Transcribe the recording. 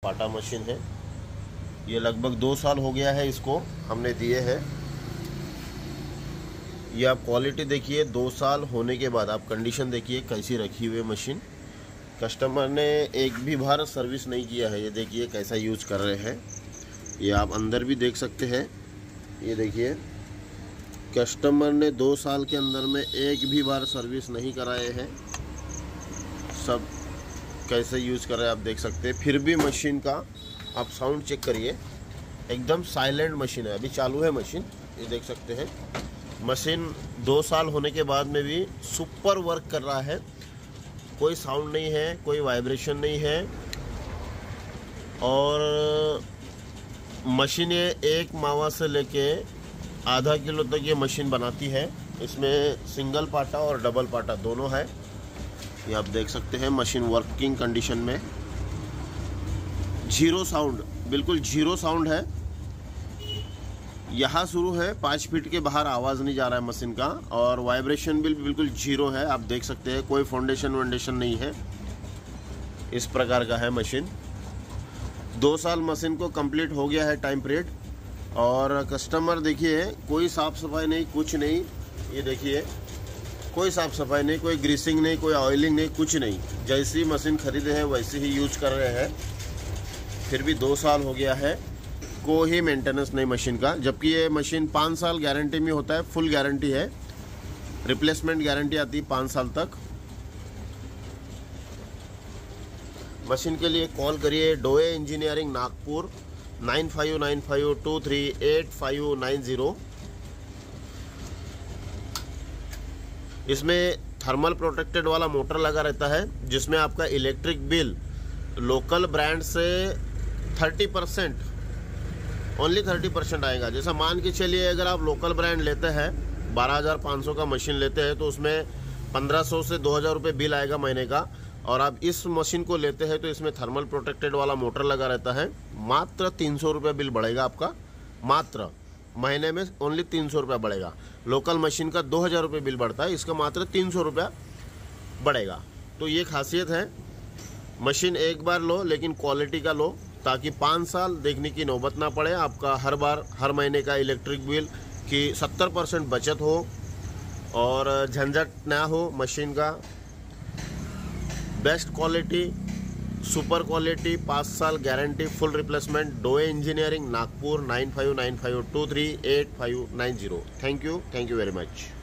पाटा मशीन है। ये लगभग 2 साल हो गया है इसको हमने दिए हैं। ये आप क्वालिटी देखिए, 2 साल होने के बाद आप कंडीशन देखिए कैसी रखी हुई है मशीन। कस्टमर ने एक भी बार सर्विस नहीं किया है। ये देखिए कैसा यूज कर रहे हैं। ये आप अंदर भी देख सकते हैं। ये देखिए कस्टमर ने 2 साल के अंदर में एक भी बार सर्विस नहीं कराए हैं। सब कैसे यूज़ कर रहे हैं आप देख सकते हैं। फिर भी मशीन का आप साउंड चेक करिए, एकदम साइलेंट मशीन है। अभी चालू है मशीन, ये देख सकते हैं। मशीन 2 साल होने के बाद में भी सुपर वर्क कर रहा है। कोई साउंड नहीं है, कोई वाइब्रेशन नहीं है। और मशीन ये एक मावा से लेके आधा किलो तक ये मशीन बनाती है। इसमें सिंगल पाटा और डबल पाटा दोनों है। ये आप देख सकते हैं मशीन वर्किंग कंडीशन में। जीरो साउंड, बिल्कुल जीरो साउंड है। यहाँ शुरू है, 5 फीट के बाहर आवाज़ नहीं जा रहा है मशीन का। और वाइब्रेशन भी बिल्कुल जीरो है, आप देख सकते हैं। कोई फाउंडेशन वाउंडेशन नहीं है। इस प्रकार का है मशीन। 2 साल मशीन को कंप्लीट हो गया है टाइम पीरियड। और कस्टमर देखिए कोई साफ़ सफाई नहीं, कुछ नहीं। ये देखिए कोई साफ़ सफाई नहीं, कोई ग्रीसिंग नहीं, कोई ऑयलिंग नहीं, कुछ नहीं। जैसी मशीन खरीदे हैं वैसे ही यूज कर रहे हैं। फिर भी 2 साल हो गया है, कोई मेंटेनेंस नहीं मशीन का। जबकि ये मशीन 5 साल गारंटी में होता है, फुल गारंटी है। रिप्लेसमेंट गारंटी आती है 5 साल तक। मशीन के लिए कॉल करिए डोए इंजीनियरिंग नागपुर 9595238590। इसमें थर्मल प्रोटेक्टेड वाला मोटर लगा रहता है, जिसमें आपका इलेक्ट्रिक बिल लोकल ब्रांड से 30%, ओनली 30% आएगा। जैसा मान के चलिए अगर आप लोकल ब्रांड लेते हैं, 12,500 का मशीन लेते हैं, तो उसमें 1,500 से 2,000 रुपये बिल आएगा महीने का। और आप इस मशीन को लेते हैं तो इसमें थर्मल प्रोटेक्टेड वाला मोटर लगा रहता है। मात्र 300 रुपये बिल बढ़ेगा आपका, मात्र महीने में ओनली 300 रुपया बढ़ेगा। लोकल मशीन का 2,000 रुपये बिल बढ़ता है, इसका मात्र 300 रुपया बढ़ेगा। तो ये खासियत है। मशीन एक बार लो लेकिन क्वालिटी का लो, ताकि 5 साल देखने की नौबत ना पड़े। आपका हर महीने का इलेक्ट्रिक बिल की 70% बचत हो और झंझट ना हो मशीन का। बेस्ट क्वालिटी, सुपर क्वालिटी, 5 साल गारंटी, फुल रिप्लेसमेंट। डोए engineering Nagpur 9595238590। Thank you very much.